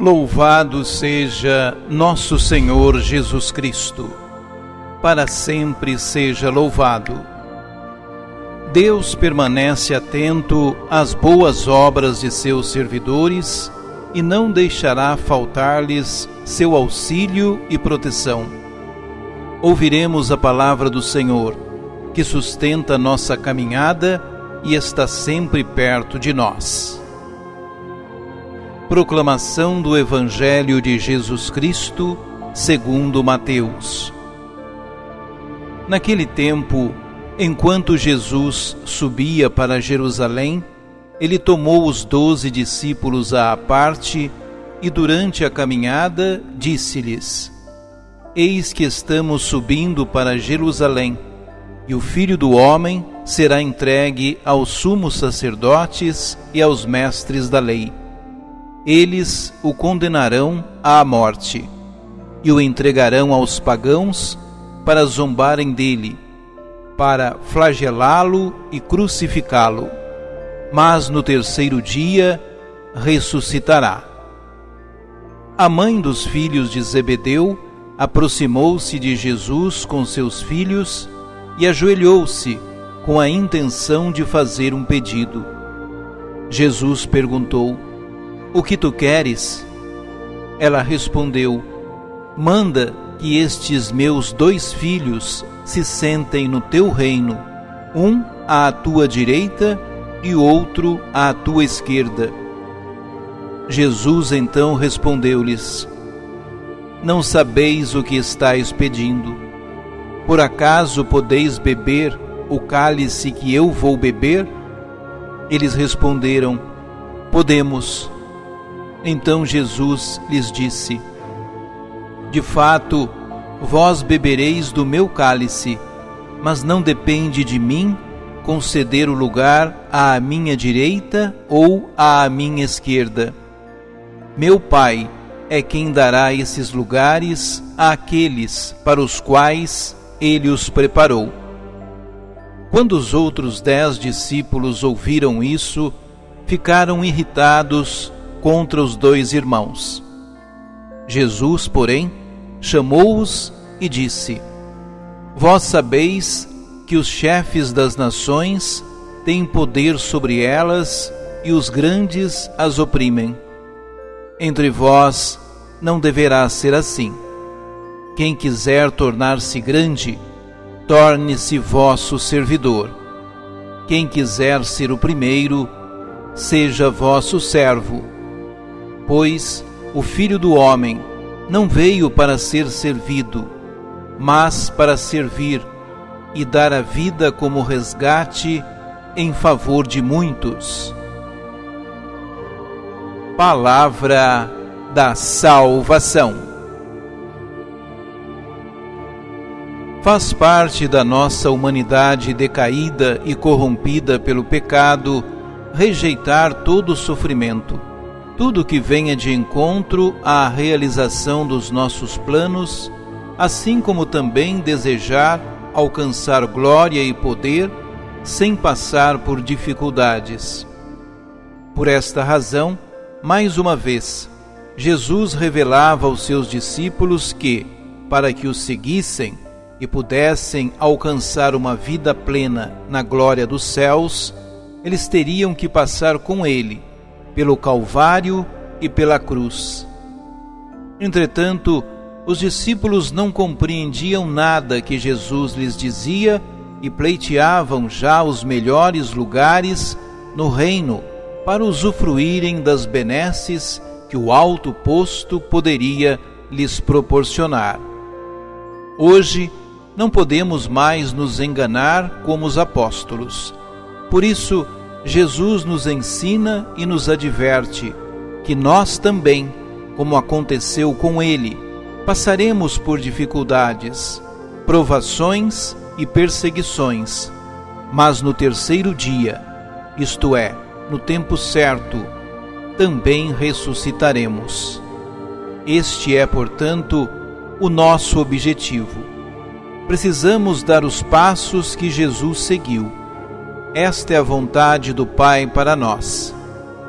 Louvado seja nosso Senhor Jesus Cristo, para sempre seja louvado. Deus permanece atento às boas obras de seus servidores e não deixará faltar-lhes seu auxílio e proteção. Ouviremos a palavra do Senhor, que sustenta nossa caminhada e está sempre perto de nós. Proclamação do Evangelho de Jesus Cristo, segundo Mateus. Naquele tempo, enquanto Jesus subia para Jerusalém, ele tomou os 12 discípulos à parte e, durante a caminhada, disse-lhes: Eis que estamos subindo para Jerusalém, e o Filho do Homem será entregue aos sumos sacerdotes e aos mestres da lei. Eles o condenarão à morte e o entregarão aos pagãos para zombarem dele, para flagelá-lo e crucificá-lo. Mas no terceiro dia ressuscitará. A mãe dos filhos de Zebedeu aproximou-se de Jesus com seus filhos e ajoelhou-se com a intenção de fazer um pedido. Jesus perguntou: O que tu queres? Ela respondeu: Manda que estes meus 2 filhos se sentem no teu reino, um à tua direita e outro à tua esquerda. Jesus então respondeu-lhes: Não sabeis o que estáis pedindo. Por acaso podeis beber o cálice que eu vou beber? Eles responderam: Podemos. Então Jesus lhes disse: De fato, vós bebereis do meu cálice, mas não depende de mim conceder o lugar à minha direita ou à minha esquerda. Meu Pai é quem dará esses lugares àqueles para os quais ele os preparou. Quando os outros 10 discípulos ouviram isso, ficaram irritados contra os 2 irmãos. Jesus, porém, chamou-os e disse: Vós sabeis que os chefes das nações têm poder sobre elas e os grandes as oprimem. Entre vós não deverá ser assim. Quem quiser tornar-se grande, torne-se vosso servidor. Quem quiser ser o primeiro, seja vosso servo. Pois o Filho do Homem não veio para ser servido, mas para servir e dar a vida como resgate em favor de muitos. Palavra da salvação. Faz parte da nossa humanidade decaída e corrompida pelo pecado rejeitar todo o sofrimento, tudo que venha de encontro à realização dos nossos planos, assim como também desejar alcançar glória e poder sem passar por dificuldades. Por esta razão, mais uma vez, Jesus revelava aos seus discípulos que, para que o seguissem e pudessem alcançar uma vida plena na glória dos céus, eles teriam que passar com ele pelo Calvário e pela cruz. Entretanto, os discípulos não compreendiam nada que Jesus lhes dizia e pleiteavam já os melhores lugares no reino para usufruírem das benesses que o alto posto poderia lhes proporcionar. Hoje, não podemos mais nos enganar como os apóstolos. Por isso, Jesus nos ensina e nos adverte que nós também, como aconteceu com ele, passaremos por dificuldades, provações e perseguições, mas no terceiro dia, isto é, no tempo certo, também ressuscitaremos. Este é, portanto, o nosso objetivo. Precisamos dar os passos que Jesus seguiu. Esta é a vontade do Pai para nós.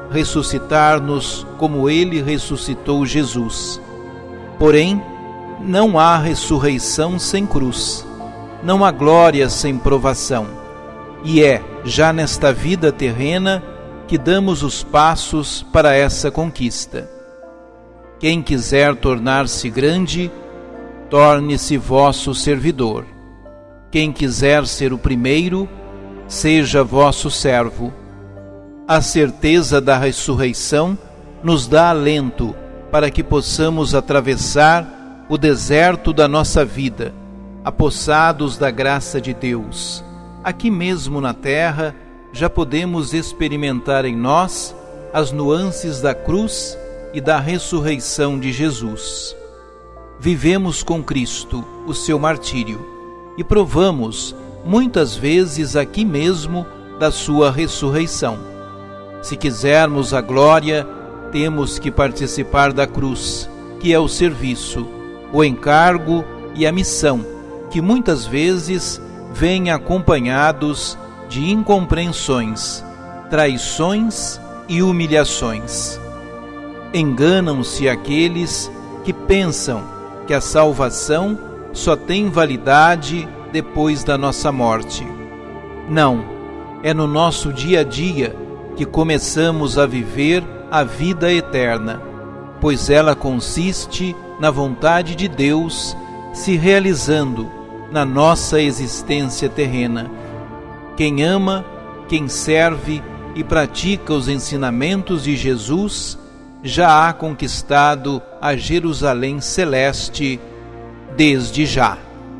ressuscitar-nos como ele ressuscitou Jesus. Porém, não há ressurreição sem cruz, não há glória sem provação, e é já nesta vida terrena que damos os passos para essa conquista. Quem quiser tornar-se grande, torne-se vosso servidor. Quem quiser ser o primeiro, seja vosso servo. A certeza da ressurreição nos dá alento para que possamos atravessar o deserto da nossa vida, apossados da graça de Deus. Aqui mesmo na terra, já podemos experimentar em nós as nuances da cruz e da ressurreição de Jesus. Vivemos com Cristo o seu martírio e provamos muitas vezes aqui mesmo da sua ressurreição. Se quisermos a glória, temos que participar da cruz, que é o serviço, o encargo e a missão, que muitas vezes vêm acompanhados de incompreensões, traições e humilhações. Enganam-se aqueles que pensam que a salvação só tem validade depois da nossa morte. Não, é no nosso dia a dia que começamos a viver a vida eterna, pois ela consiste na vontade de Deus se realizando na nossa existência terrena. Quem ama, quem serve e pratica os ensinamentos de Jesus já há conquistado a Jerusalém celeste desde já.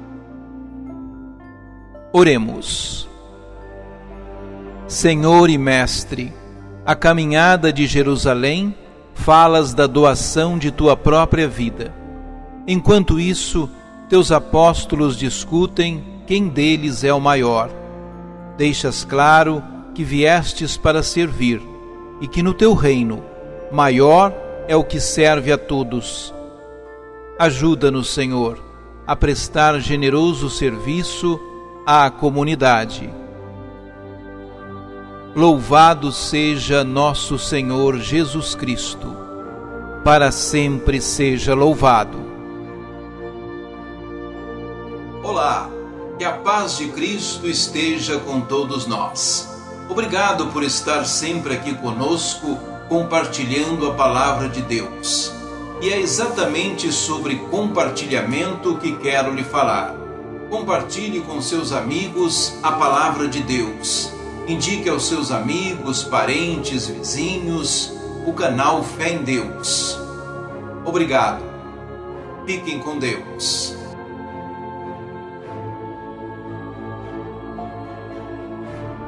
Oremos. Senhor e Mestre, a caminhada de Jerusalém falas da doação de tua própria vida. Enquanto isso, teus apóstolos discutem quem deles é o maior. Deixas claro que viestes para servir e que no teu reino maior é o que serve a todos. Ajuda-nos, Senhor, a prestar generoso serviço à comunidade. Louvado seja nosso Senhor Jesus Cristo, para sempre seja louvado. Olá, que a paz de Cristo esteja com todos nós. Obrigado por estar sempre aqui conosco, compartilhando a palavra de Deus. E é exatamente sobre compartilhamento que quero lhe falar. Compartilhe com seus amigos a palavra de Deus. Indique aos seus amigos, parentes, vizinhos, o canal Fé em Deus. Obrigado. Fiquem com Deus.